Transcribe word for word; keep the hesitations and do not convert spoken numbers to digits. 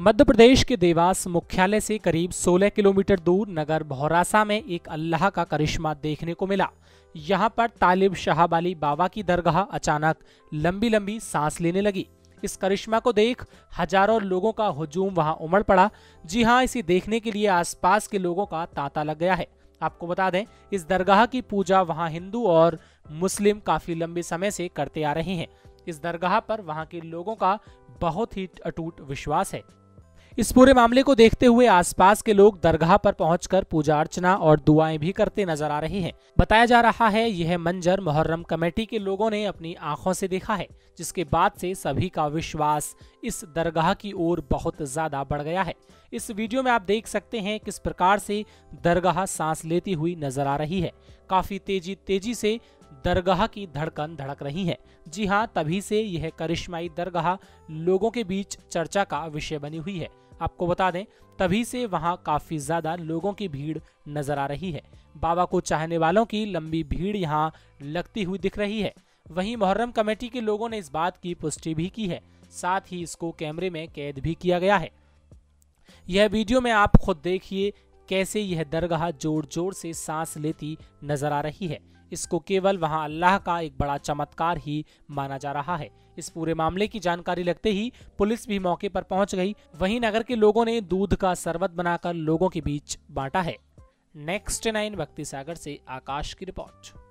मध्य प्रदेश के देवास मुख्यालय से करीब सोलह किलोमीटर दूर नगर भौरासा में एक अल्लाह का करिश्मा देखने को मिला। यहाँ पर तालिब शहाब अली बाबा की दरगाह अचानक लंबी लंबी सांस लेने लगी। इस करिश्मा को देख हजारों लोगों का हुजूम वहां उमड़ पड़ा। जी हां, इसे देखने के लिए आसपास के लोगों का तांता लग गया है। आपको बता दें, इस दरगाह की पूजा वहां हिंदू और मुस्लिम काफी लंबे समय से करते आ रहे हैं। इस दरगाह पर वहां के लोगों का बहुत ही अटूट विश्वास है। इस पूरे मामले को देखते हुए आसपास के लोग दरगाह पर पहुंचकर पूजा अर्चना और दुआएं भी करते नजर आ रहे हैं। बताया जा रहा है यह मंजर मुहर्रम कमेटी के लोगों ने अपनी आंखों से देखा है, जिसके बाद से सभी का विश्वास इस दरगाह की ओर बहुत ज्यादा बढ़ गया है। इस वीडियो में आप देख सकते हैं किस प्रकार से दरगाह सांस लेती हुई नजर आ रही है। काफी तेजी तेजी से दरगाह की धड़कन धड़क रही है। जी हां, तभी से यह करिश्माई दरगाह लोगों के बीच चर्चा का विषय बनी हुई है। आपको बता दें, तभी से वहां काफी ज्यादा लोगों की भीड़ नजर आ रही है। बाबा को चाहने वालों की लंबी भीड़ यहां लगती हुई दिख रही है। वहीं मुहर्रम कमेटी के लोगों ने इस बात की पुष्टि भी की है, साथ ही इसको कैमरे में कैद भी किया गया है। यह वीडियो में आप खुद देखिए कैसे यह दरगाह जोर जोर से सांस लेती नजर आ रही है। इसको केवल वहां अल्लाह का एक बड़ा चमत्कार ही माना जा रहा है। इस पूरे मामले की जानकारी लगते ही पुलिस भी मौके पर पहुंच गई। वहीं नगर के लोगों ने दूध का शरबत बनाकर लोगों के बीच बांटा है। नेक्स्ट नाइन भक्ति सागर से आकाश की रिपोर्ट।